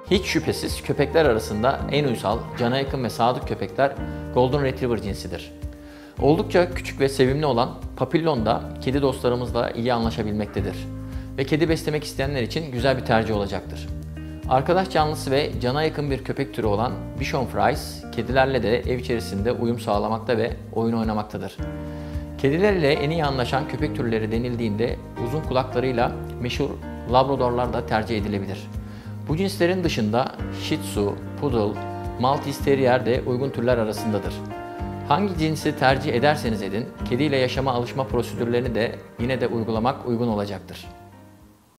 Hiç şüphesiz köpekler arasında en uysal, cana yakın ve sadık köpekler Golden Retriever cinsidir. Oldukça küçük ve sevimli olan Papillon da kedi dostlarımızla iyi anlaşabilmektedir ve kedi beslemek isteyenler için güzel bir tercih olacaktır. Arkadaş canlısı ve cana yakın bir köpek türü olan Bichon Frise, kedilerle de ev içerisinde uyum sağlamakta ve oyun oynamaktadır. Kediler ile en iyi anlaşan köpek türleri denildiğinde uzun kulaklarıyla meşhur Labradorlar da tercih edilebilir. Bu cinslerin dışında Shih Tzu, Poodle, Maltese Terrier de uygun türler arasındadır. Hangi cinsi tercih ederseniz edin, kediyle yaşama alışma prosedürlerini de yine de uygulamak uygun olacaktır.